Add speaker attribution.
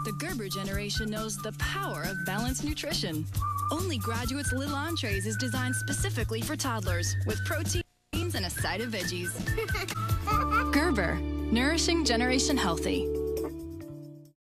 Speaker 1: The Gerber generation knows the power of balanced nutrition. Only Graduate's Little Entrees is designed specifically for toddlers with proteins and a side of veggies. Gerber, nourishing Generation Healthy.